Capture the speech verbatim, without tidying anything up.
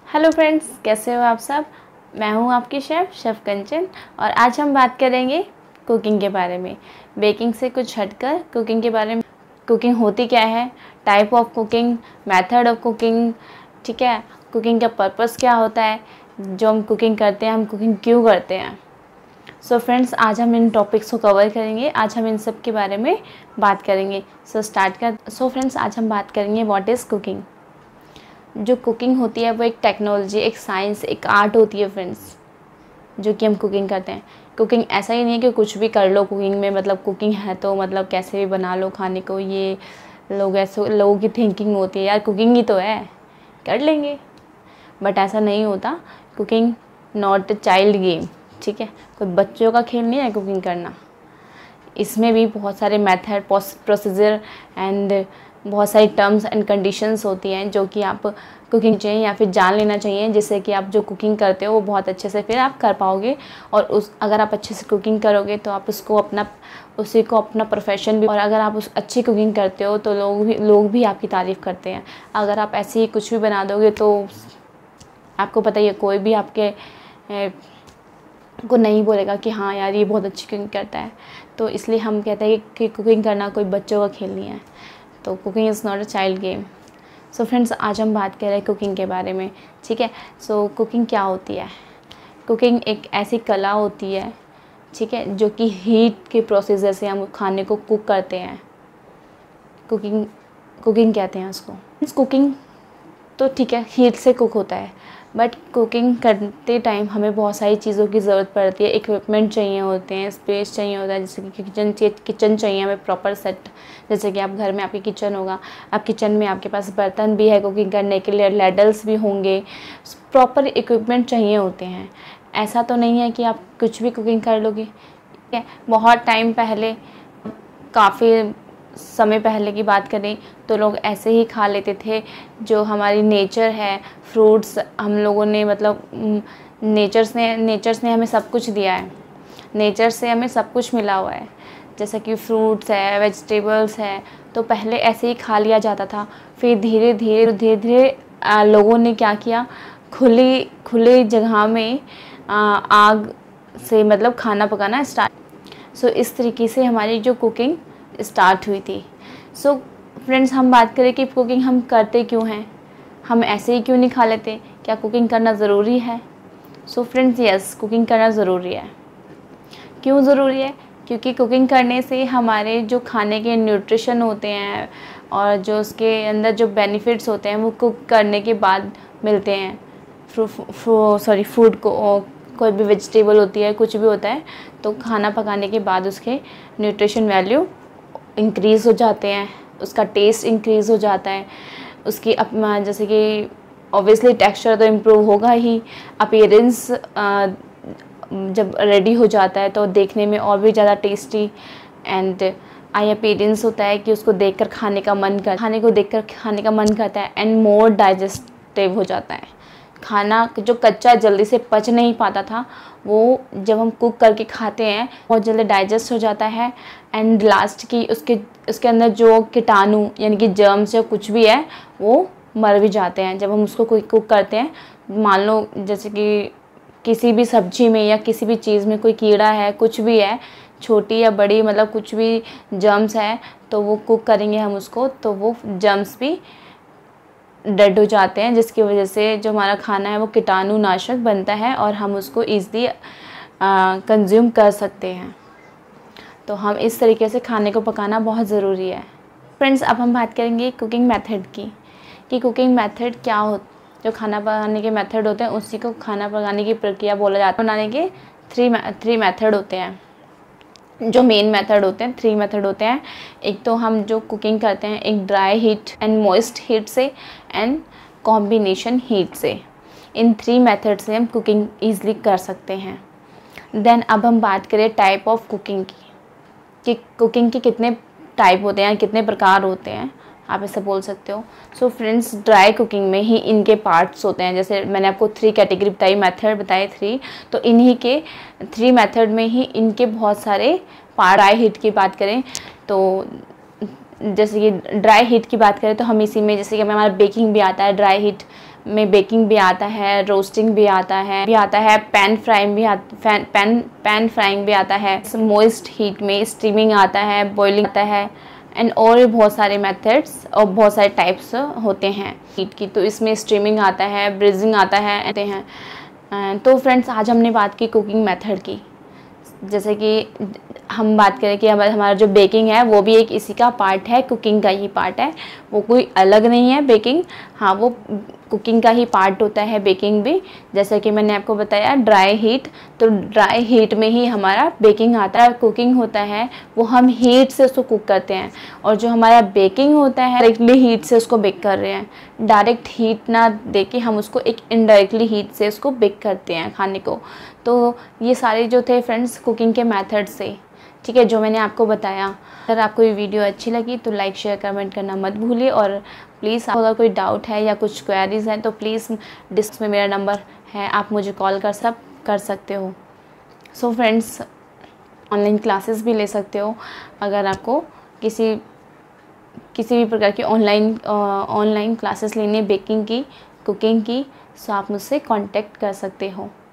Hello friends, कैसे हो आप सब। मैं हूं आपकी शेफ़ शेफ़ कंचन और आज हम बात करेंगे कुकिंग के बारे में। बेकिंग से कुछ हटकर कुकिंग के बारे में, कुकिंग होती क्या है, type of cooking, method of cooking, ठीक है, कुकिंग का पर्पस क्या होता है, जो हम कुकिंग करते हैं हम कुकिंग क्यों करते हैं। सो so फ्रेंड्स, आज हम इन टॉपिक्स को कवर करेंगे, आज हम इन सब के बारे में बात करेंगे। सो स्टार्ट कर सो फ्रेंड्स, आज हम बात करेंगे व्हाट इज़ कुकिंग। जो कुकिंग होती है वो एक टेक्नोलॉजी, एक साइंस, एक आर्ट होती है फ्रेंड्स, जो कि हम कुकिंग करते हैं। कुकिंग ऐसा ही नहीं है कि कुछ भी कर लो कुकिंग में, मतलब कुकिंग है तो मतलब कैसे भी बना लो खाने को। ये लोग ऐसे लोगों की थिंकिंग होती है, यार कुकिंग ही तो है, कर लेंगे, बट ऐसा नहीं होता। Cooking not a child game, ठीक है, कोई बच्चों का खेल नहीं है कुकिंग करना। इसमें भी बहुत सारे मेथड, प्रोसीजर एंड बहुत सारी टर्म्स एंड कंडीशंस होती हैं जो कि आप कुकिंग चाहिए या फिर जान लेना चाहिए, जिससे कि आप जो कुकिंग करते हो वो बहुत अच्छे से फिर आप कर पाओगे। और उस अगर आप अच्छे से कुकिंग करोगे तो आप उसको अपना उसी को अपना प्रोफेशन भी, और अगर आप उस अच्छी कुकिंग करते हो तो लोग भी लोग भी आपकी तारीफ़ करते हैं। अगर आप ऐसे ही कुछ भी बना दोगे तो आपको पता ही है, कोई भी आपके ए, को नहीं बोलेगा कि हाँ यार ये बहुत अच्छी कुकिंग करता है। तो इसलिए हम कहते हैं कि कुकिंग करना कोई बच्चों का खेल नहीं है। तो cooking is not a child game. So friends, आज हम बात कर रहे हैं कुकिंग के बारे में, ठीक है। सो कुकिंग क्या होती है। कुकिंग एक ऐसी कला होती है, ठीक है, जो कि हीट के प्रोसीजर से हम खाने को कुक करते हैं। कुकिंग कुकिंग कहते हैं उसको। कुकिंग तो ठीक है, हीट से कुक होता है, बट कुकिंग करते टाइम हमें बहुत सारी चीज़ों की ज़रूरत पड़ती है। इक्विपमेंट चाहिए होते हैं, स्पेस चाहिए होता है, जैसे कि किचन किचन चाहिए हमें प्रॉपर सेट। जैसे कि आप घर में आपकी किचन होगा, आप किचन में आपके पास बर्तन भी है कुकिंग करने के लिए, लैडल्स भी होंगे, प्रॉपर इक्विपमेंट चाहिए होते हैं। ऐसा तो नहीं है कि आप कुछ भी कुकिंग कर लोगे, ठीक है। बहुत टाइम पहले, काफ़ी समय पहले की बात करें तो लोग ऐसे ही खा लेते थे। जो हमारी नेचर है, फ्रूट्स हम लोगों ने, मतलब नेचर्स ने नेचर्स ने हमें सब कुछ दिया है, नेचर से हमें सब कुछ मिला हुआ है, जैसे कि फ्रूट्स है, वेजिटेबल्स है, तो पहले ऐसे ही खा लिया जाता था। फिर धीरे धीरे धीरे धीरे लोगों ने क्या किया, खुली खुली जगह में आ, आग से मतलब खाना पकाना स्टार्ट। सो इस तरीके से हमारी जो कुकिंग स्टार्ट हुई थी। सो फ्रेंड्स, हम बात करें कि कुकिंग हम करते क्यों हैं, हम ऐसे ही क्यों नहीं खा लेते, क्या कुकिंग करना ज़रूरी है। सो फ्रेंड्स, यस, कुकिंग करना ज़रूरी है। क्यों ज़रूरी है, क्योंकि कुकिंग करने से हमारे जो खाने के न्यूट्रिशन होते हैं और जो उसके अंदर जो बेनिफिट्स होते हैं वो कुक करने के बाद मिलते हैं। सॉरी फूड को, कोई भी वेजिटेबल होती है, कुछ भी होता है, तो खाना पकाने के बाद उसके न्यूट्रिशन वैल्यू इंक्रीज़ हो जाते हैं, उसका टेस्ट इंक्रीज़ हो जाता है, उसकी अपना जैसे कि ऑब्वियसली टेक्सचर तो इम्प्रूव होगा ही, अपीयरेंस जब रेडी हो जाता है तो देखने में और भी ज़्यादा टेस्टी एंड आई अपीयरेंस होता है कि उसको देखकर खाने का मन कर खाने को देखकर खाने का मन करता है एंड मोर डाइजेस्टिव हो जाता है। खाना जो कच्चा जल्दी से पच नहीं पाता था, वो जब हम कुक करके खाते हैं बहुत जल्दी डाइजेस्ट हो जाता है एंड लास्ट की उसके उसके अंदर जो कीटाणु यानी कि जर्म्स या कुछ भी है वो मर भी जाते हैं जब हम उसको कोई कुक करते हैं। मान लो जैसे कि किसी भी सब्जी में या किसी भी चीज़ में कोई कीड़ा है, कुछ भी है, छोटी या बड़ी, मतलब कुछ भी जर्म्स है, तो वो कुक करेंगे हम उसको, तो वो जर्म्स भी डेड हो जाते हैं, जिसकी वजह से जो हमारा खाना है वो कीटाणु नाशक बनता है और हम उसको ईज़िली कंज्यूम कर सकते हैं। तो हम इस तरीके से खाने को पकाना बहुत ज़रूरी है। फ्रेंड्स, अब हम बात करेंगे कुकिंग मेथड की, कि कुकिंग मेथड क्या हो। जो खाना पकाने के मेथड होते हैं उसी को खाना पकाने की प्रक्रिया बोला जाता है। बनाने के थ्री थ्री मेथड होते हैं, जो मेन मेथड होते हैं, थ्री मेथड होते हैं। एक तो हम जो कुकिंग करते हैं, एक dry heat and moist heat से एंड कॉम्बिनेशन हीट से। इन थ्री मेथड से हम कुकिंग ईज़िली कर सकते हैं। देन अब हम बात करें टाइप ऑफ कुकिंग की, कि कुकिंग के कितने टाइप होते हैं, कितने प्रकार होते हैं, आप ऐसे बोल सकते हो। सो फ्रेंड्स, ड्राई कुकिंग में ही इनके पार्ट्स होते हैं। जैसे मैंने आपको थ्री कैटेगरी बताई, मेथड बताए थ्री, तो इन्हीं के थ्री मेथड में ही इनके बहुत सारे पार्ट। ड्राई हीट की बात करें तो जैसे कि ड्राई हीट की बात करें तो हम इसी में, जैसे कि हमारा बेकिंग भी आता है ड्राई हीट में बेकिंग भी आता है, रोस्टिंग भी आता है भी आता है पैन फ्राइंग भी आता पैन पैन फ्राइंग भी आता है, मोइस्ट हीट में स्टीमिंग आता है, बॉइलिंग आता है एंड और भी बहुत सारे मेथड्स और बहुत सारे टाइप्स होते हैं हीट की। तो इसमें स्टीमिंग आता है, ब्रीजिंग आता है आते हैं। तो फ्रेंड्स, आज हमने बात की कुकिंग मेथड की। जैसे कि हम बात करें कि हमारा जो बेकिंग है वो भी एक इसी का पार्ट है, कुकिंग का ही पार्ट है, वो कोई अलग नहीं है बेकिंग। हाँ, वो कुकिंग का ही पार्ट होता है बेकिंग भी। जैसे कि मैंने आपको बताया ड्राई हीट, तो ड्राई हीट में ही हमारा बेकिंग आता है। कुकिंग होता है वो हम हीट से उसको कुक करते हैं, और जो हमारा बेकिंग होता है डायरेक्टली हीट से उसको बेक कर रहे हैं। डायरेक्ट हीट ना देके हम उसको एक इनडायरेक्टली हीट से उसको बेक करते हैं खाने को। तो ये सारे जो थे फ्रेंड्स कुकिंग के मेथड से, ठीक है, जो मैंने आपको बताया। अगर आपको ये वीडियो अच्छी लगी तो लाइक शेयर कमेंट करना मत भूलिए, और प्लीज़ अगर कोई डाउट है या कुछ क्वेरीज हैं तो प्लीज़ डिस्क में मेरा नंबर है, आप मुझे कॉल कर सब कर सकते हो। सो फ्रेंड्स, ऑनलाइन क्लासेस भी ले सकते हो। अगर आपको किसी किसी भी प्रकार की ऑनलाइन ऑनलाइन क्लासेस लेनी है बेकिंग की, कुकिंग की, सो आप मुझसे कांटेक्ट कर सकते हो।